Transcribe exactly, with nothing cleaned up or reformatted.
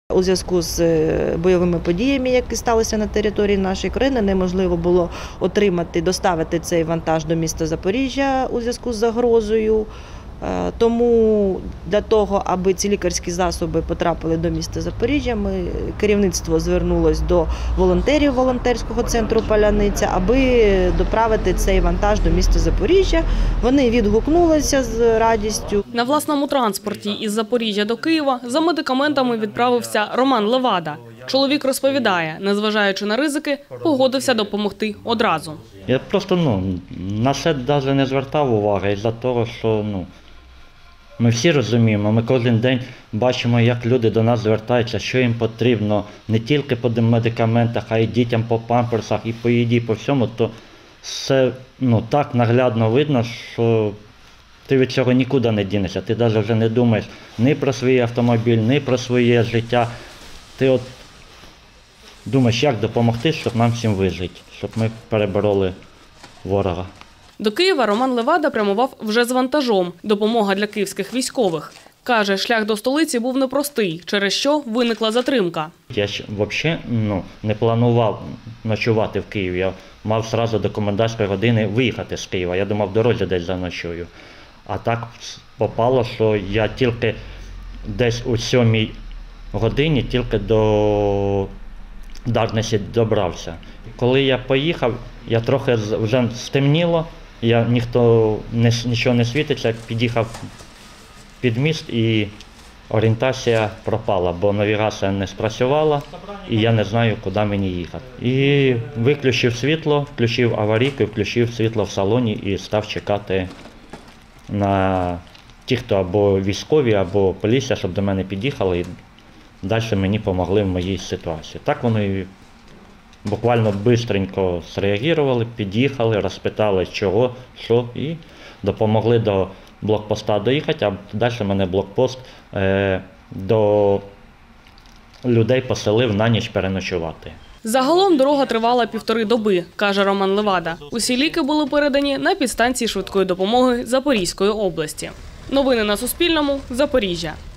У зв'язку з бойовими подіями, які сталися на території нашої країни, неможливо було отримати, доставити цей вантаж до міста Запоріжжя у зв'язку з загрозою. Тому для того, аби ці лікарські засоби потрапили до міста Запоріжжя, ми, керівництво звернулось до волонтерів волонтерського центру «Паляниця», аби доправити цей вантаж до міста Запоріжжя. Вони відгукнулися з радістю. На власному транспорті із Запоріжжя до Києва за медикаментами відправився Роман Левада. Чоловік розповідає, незважаючи на ризики, погодився допомогти одразу. Я просто ну, на це навіть не звертав уваги із-за того, що ну, ми всі розуміємо, ми кожен день бачимо, як люди до нас звертаються, що їм потрібно не тільки по медикаментах, а й дітям по памперсах, і по їді, по всьому, то все ну, так наглядно видно, що ти від цього нікуди не дінешся. Ти навіть вже не думаєш ні про свій автомобіль, ні про своє життя. Ти от думаєш, як допомогти, щоб нам всім вижити, щоб ми перебороли ворога. До Києва Роман Левада прямував вже з вантажом. Допомога для київських військових. Каже, шлях до столиці був непростий, через що виникла затримка. Я ж взагалі ну, не планував ночувати в Києві. Я мав одразу до комендантської години виїхати з Києва. Я думав, в дорозі десь заночую. А так попало, що я тільки десь у сьомій годині тільки до Дарниці добрався. Коли я поїхав, я трохи вже стемніло, я, ніхто не, нічого не світиться, під'їхав під міст і орієнтація пропала, бо навігація не спрацювала і я не знаю, куди мені їхати. І виключив світло, включив аварійку, включив світло в салоні і став чекати на ті, хто або військові, або поліція, щоб до мене під'їхали і далі мені допомогли в моїй ситуації. Так вони буквально швидко зреагували, під'їхали, розпитали чого, що і допомогли до блокпоста доїхати, а далі мене блокпост е, до людей поселив на ніч переночувати. Загалом дорога тривала півтори доби, каже Роман Левада. Усі ліки були передані на підстанції швидкої допомоги Запорізької області. Новини на Суспільному. Запоріжжя.